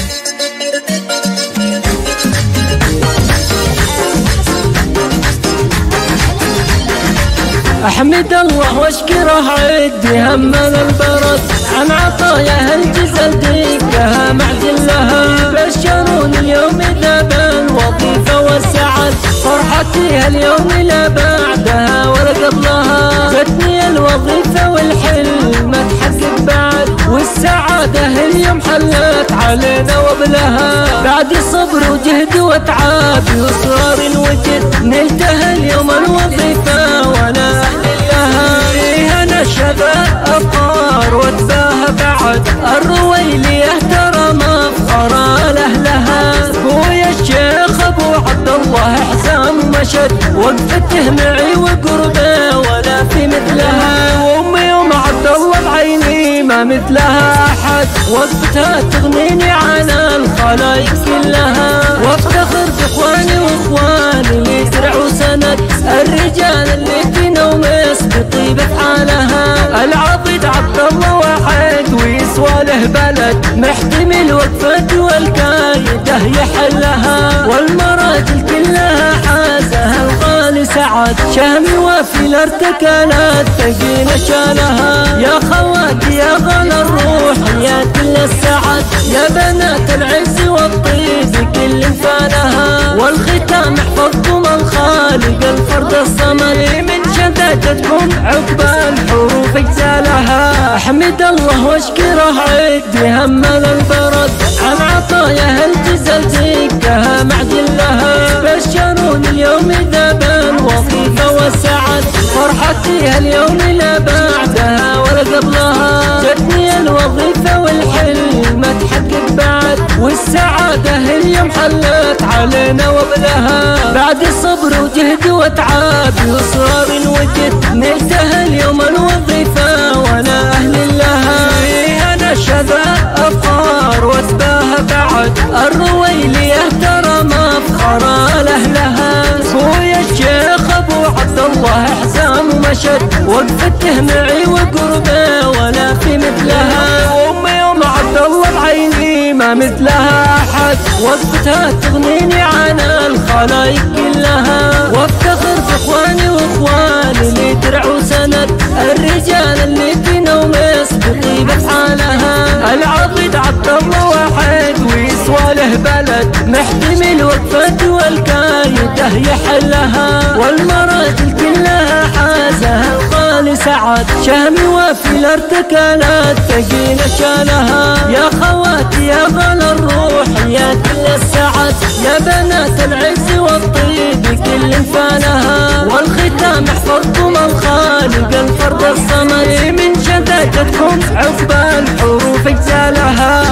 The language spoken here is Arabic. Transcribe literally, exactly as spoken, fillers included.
أحمد الله واشكره عدي همل البرد عن عطاياه الجزل ديكها معجلها. بشروني اليوم ذا الوظيفة والسعد فرحتي هاليوم لا بعدها ولا قبلها. جتني الوظيفة والحلم ما تحقق بعد والسعادة اليوم حلت علينا وبلها. بعد صبر وجهد وتعب واصرار وجد نلتها اليوم الوظيفة وانا فيها نشبه أفكار وتباهى بعد الرويلية ترى مفخرة لأهلها. أبويا الشيخ أبو عبد الله حسام مشد وقفته معي وقربه ولا في مثلها. وأمي أم عبد الله بعيني ما مثلها أحد وقفتها تغنيني عن الخلايق كلها. وافتخر بإخواني وإخواني اللي درع وسند الرجال اللي فينا ومس بطيبة حالها. العبد عبد الله واحد ويسوى له بلد محتمل وقفته والكايده يحلها. والمراجل كلها حازها الغالي سعد شهمي وفي الارتكالات ثقيلة شالها. يا خواتي يا غلا الروح يا كل السعد يا بنات العز والطيب كل فانها. والختام احفظكم الخالق الفرد الصمد من شدتكم عقب الحروف اجزالها. احمد الله واشكره عدي همل البرد عن عطاياه الجزل ديكها معجلها. بشروني اليوم ذا الوظيفة والسعد فرحتي هاليوم لا بعدها ولا قبلها. جتني الوظيفة والحلم ما تحقق بعد والسعادة اليوم حلت علينا وبلها. بعد صبر وجهد وتعب واصرار وجد نلتها اليوم الوظيفة وانا اهل لها. فيها نشبه افكار وتباهى بعد الرويلية ترى مفخرة لاهلها. أبويا الشيخ ابو عبد الله حسام مشد وقفته معي وقربه ولا في مثلها. وامي ام عبد الله بعيني ما مثلها احد وقفتها تغنيني عن الخلايق كلها. وافتخر باخواني واخواني اللي درع وسند الرجال اللي فينا ومس بطيبة حالها. العبد عبد الله واحد ويسوى له بلد محتمل وقفته والكايده يحلها. والمراجل كلها حازها الغالي سعد شهمي وفي الارتكالات ثقيلة شالها. يا خواتي يا غلا الروح يا كل السعد يا بنات العز والطيب كل فانها. والختام احفظكم الخالق الفرد الصمد من شدتكم عقب الحروف اجزالها.